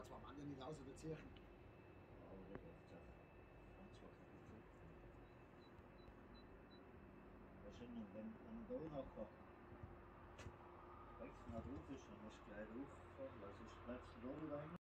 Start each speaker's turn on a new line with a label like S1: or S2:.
S1: war zwar am anderen nicht raus oder ziehen.
S2: Aber der läuft ja. Ganz was gut. Wahrscheinlich, wenn da noch rechts nach drauf ist, dann ist gleich drauf. Also ist bleibst du da wieder rein.